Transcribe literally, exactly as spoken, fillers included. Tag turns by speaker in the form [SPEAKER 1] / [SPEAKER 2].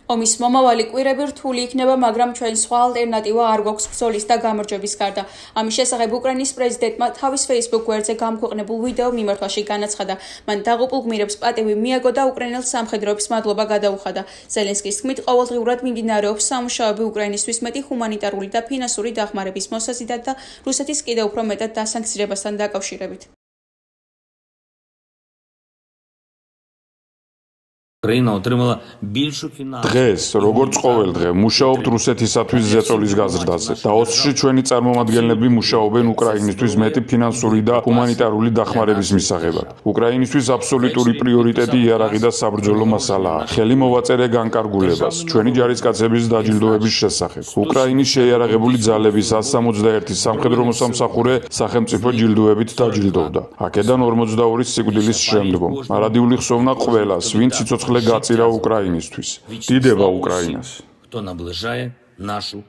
[SPEAKER 1] ომის მომავალი კვირები რთული იქნება, მაგრამ ჩვენ სხვა ალტერნატივა არ გვაქვს ბრძოლის და გამარჯვების გარდა. ამის შესახებ უკრაინის პრეზიდენტმა თავის Facebook გვერდზე გამქვეყნებულ ვიდეო მიმართვაში განაცხადა. მან დაღუპულ გმირებს პატივი მიაგო და უკრაინელ სამხედროებს მადლობა გადაუხადა. ზელენსკის თქმით, ყოველდღიურად მიმდინარეობს სამუშაოები უკრაინისთვის მეტი ჰუმანიტარული და ფინანსური დახმარების მოსაზიდად და რუსეთის კიდევ უფრო მეტად დასანქცირებასთან დაკავშირებით.
[SPEAKER 2] დღეს, როგორც ყოველ დღე, მუშაობთ რუსეთისათვის ზეწოლის გაზრდაზე და ოცში ჩვენი წარმომადგენლები მუშაობენ უკრაინისთვის მეტი ფინანსური და ჰუმანიტარული დახმარების მისაღებად. უკრაინისთვის აბსოლუტური პრიორიტეტი იარაღი და საბრძოლო მასალაა. ხელი მოვაწერე განკარგულებას, ჩვენი ჯარისკაცების დაჯილდოების შესახებ. უკრაინის შეიარაღებული ძალების ას სამოცდაერთი სამხედრო მოსამსახურე სახელმწიფო ჯილდოებით დაჯილდოვდა. აქედან ორმოცდაორი სიკვდილის შემდგომ. მარადიული ხსოვნა ყველას, ვინც სიცოცხლე გაწირა უკრაინისთვის. დიდება უკრაინას.